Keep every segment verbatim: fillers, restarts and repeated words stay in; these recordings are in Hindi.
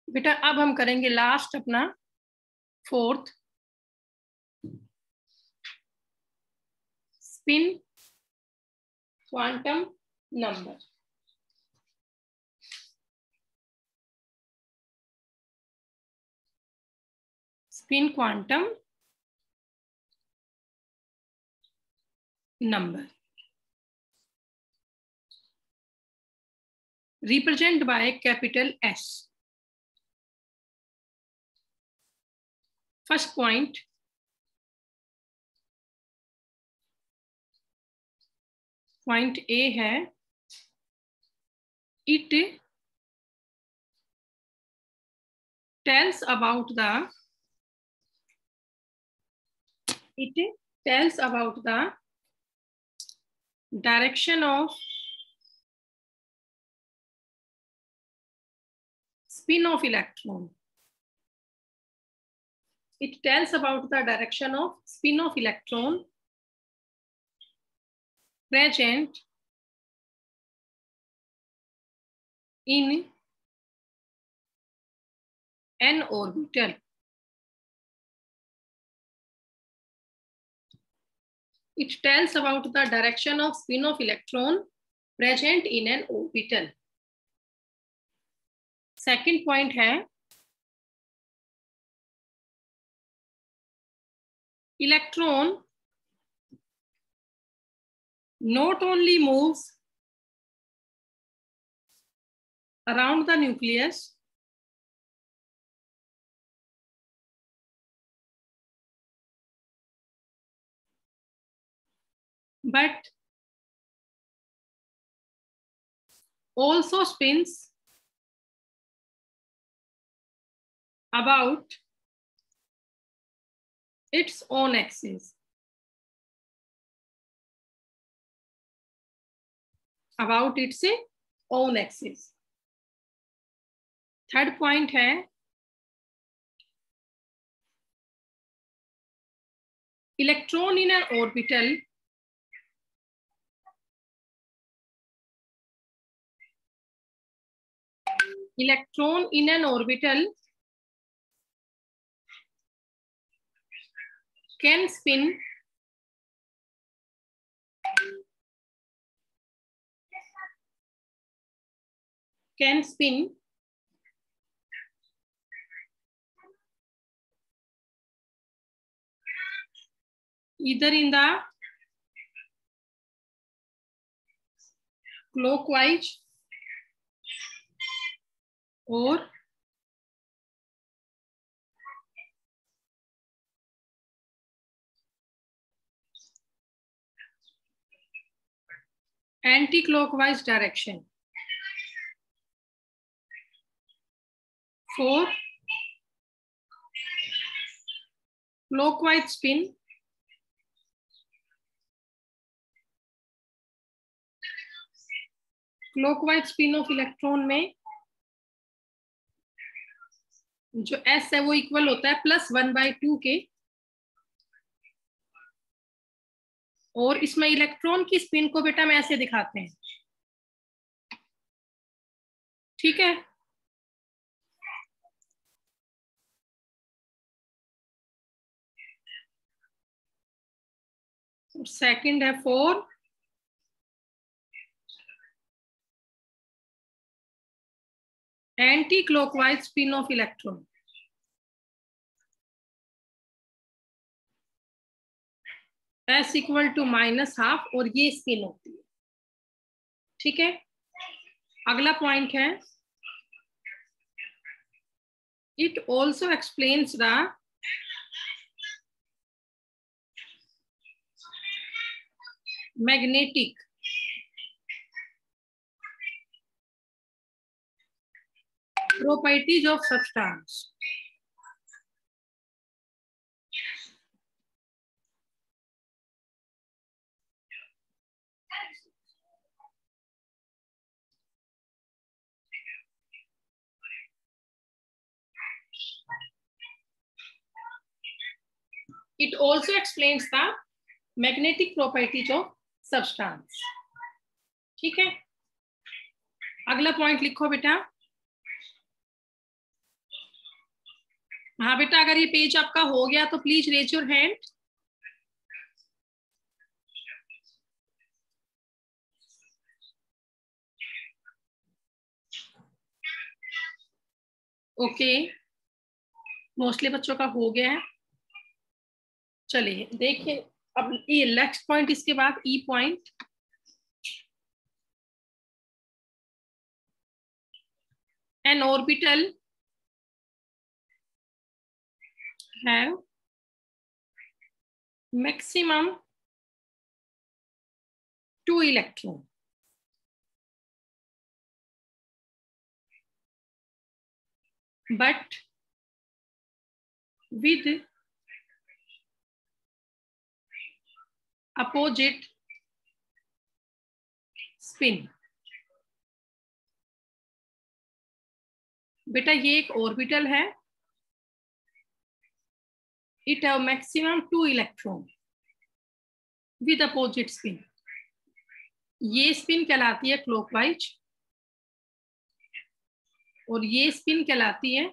बेटा अब हम करेंगे लास्ट अपना fourth, spin quantum number. Spin quantum number represented by capital S. First point, point A है, it tells about the it tells about the direction of spin of electron. It tells about the direction of spin of electron present in an orbital. It tells about the direction of spin of electron present in an orbital. Second point है, electron not only moves around the nucleus, but also spins about its own axis. About its own axis. Third point है, electron in an orbital electron in an orbital can spin can spin either in the clockwise or anti-clockwise direction. For clockwise spin, clockwise spin of electron में जो S है वो इक्वल होता है प्लस वन बाई टू के, और इसमें इलेक्ट्रॉन की स्पिन को बेटा हम ऐसे दिखाते हैं, ठीक है। सेकंड है for anticlockwise spin of electron. S equal to minus half, और ये स्पिन होती है, ठीक है। अगला पॉइंट है, it also explains the magnetic properties of substance. It also explains the magnetic properties of substance. ठीक है, अगला पॉइंट लिखो बेटा, हाँ बेटा, अगर ये पेज आपका हो गया तो please raise your hand. Okay, mostly बच्चों का हो गया है। चलिए देखिए, अब ये नेक्स्ट पॉइंट, इसके बाद E point. An orbital have maximum two electron but with opposite spin। बेटा ये एक ऑर्बिटल है, it have maximum two electron with opposite spin. ये स्पिन कहलाती है क्लॉकवाइज और ये स्पिन कहलाती है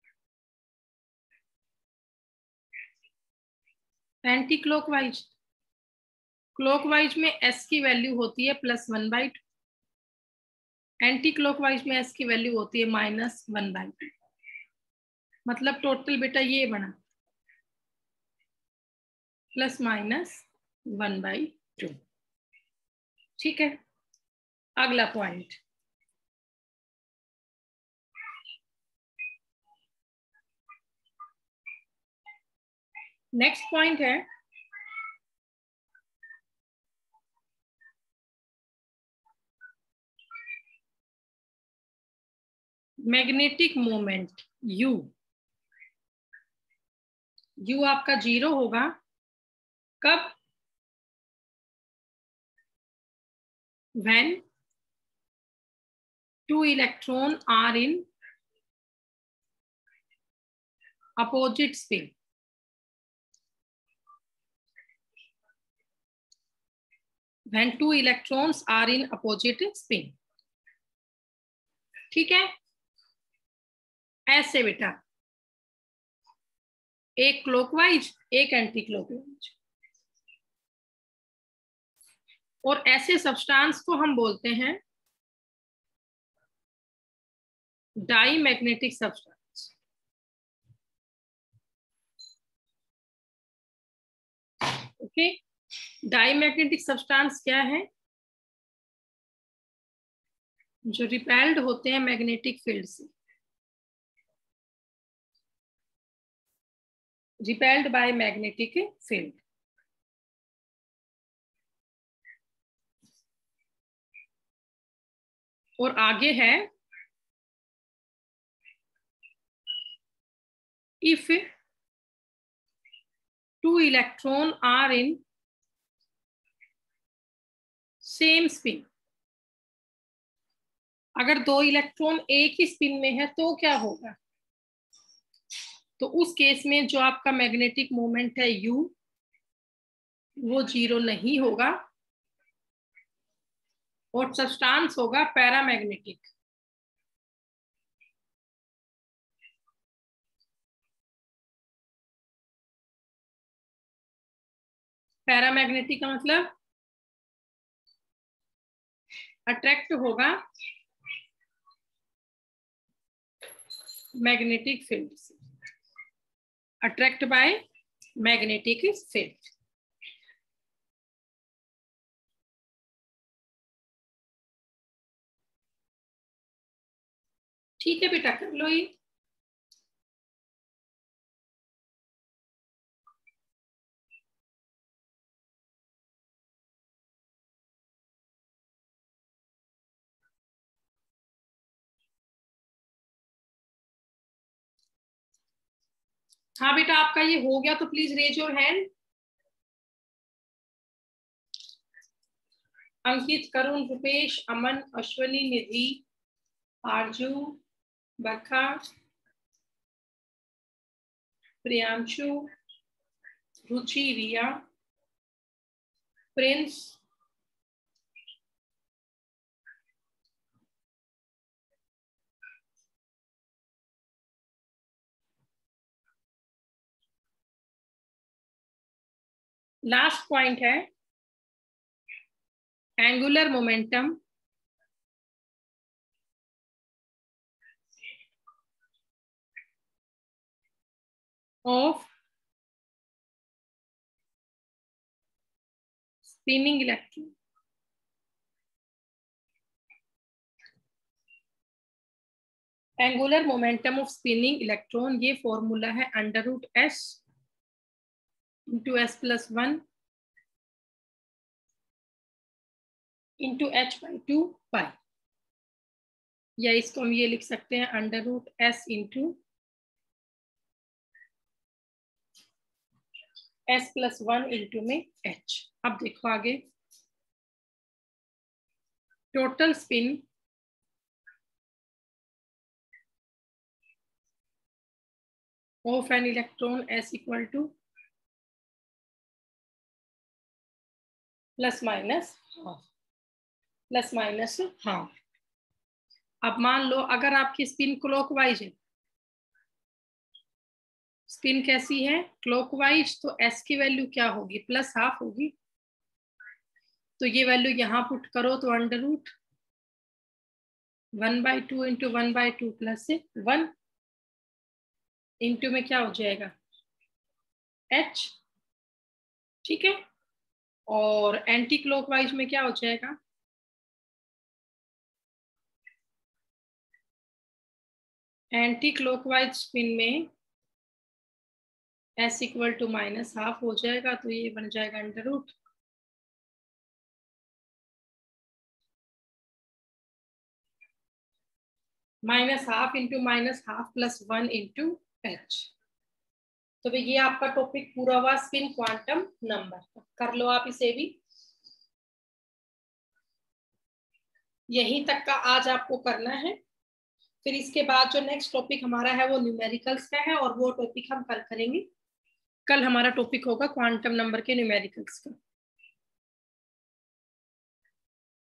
एंटी क्लॉकवाइज। क्लॉकवाइज में एस की वैल्यू होती है plus one by two, anticlockwise में एस की वैल्यू होती है माइनस वन बाई टू। मतलब टोटल बेटा ये बना plus minus one by two. ठीक है, अगला पॉइंट, नेक्स्ट पॉइंट है मैग्नेटिक मोमेंट यू। यू आपका जीरो होगा कब? when two electron are in opposite spin। when two electrons are in opposite spin। ठीक है, ऐसे बेटा, एक क्लॉकवाइज एक एंटी क्लॉकवाइज, और ऐसे सब्सटेंस को हम बोलते हैं diamagnetic substance. Okay, diamagnetic substance क्या है? जो रिपेल्ड होते हैं मैग्नेटिक फील्ड से, रिपेल्ड बाय मैग्नेटिक फील्ड। और आगे है if two electron are in same spin। अगर दो इलेक्ट्रॉन एक ही स्पिन में है तो क्या होगा? तो उस केस में जो आपका मैग्नेटिक मोमेंट है यू, वो जीरो नहीं होगा और सब्सटेंस होगा पैरामैग्नेटिक। पैरामैग्नेटिक का मतलब अट्रैक्ट होगा मैग्नेटिक फील्ड से, अट्रैक्ट बाय मैग्नेटिक फील्ड। ठीक है बेटा, कर लो ये। हाँ बेटा, आपका ये हो गया तो please raise your hand. Ankit, Karun, Rupesh, Aman, Ashwani, Nidhi, Aarzoo, Barkha, Priyanshu, Ruchi, Riya, Prince, last point है angular momentum of spinning electron. Angular momentum of spinning electron, ये फॉर्मूला है under root S into S plus one into H by two pi, या इसको हम ये लिख सकते हैं under root S into S plus one into में एच। अब देखो आगे, total spin off an electron S equal to plus minus half, plus minus half. अब मान लो अगर आपकी स्पिन क्लॉकवाइज है, स्पिन कैसी है क्लॉकवाइज, तो एस की वैल्यू क्या होगी, प्लस हाफ होगी। तो ये वैल्यू यहां पुट करो तो under root one by two into one by two plus one into में क्या हो जाएगा एच, ठीक है। और एंटी क्लॉकवाइज में क्या हो जाएगा, एंटी क्लॉकवाइज स्पिन में S equal to minus half हो जाएगा, तो ये बन जाएगा under root minus half into minus half plus one into H. तो भाई ये आपका टॉपिक पूरा हुआ स्पिन क्वांटम नंबर, कर लो आप इसे भी। यहीं तक का आज आपको करना है, फिर इसके बाद जो नेक्स्ट टॉपिक हमारा है वो न्यूमेरिकल्स का है, और वो टॉपिक हम कल करेंगे। कल हमारा टॉपिक होगा क्वांटम नंबर के न्यूमेरिकल्स का।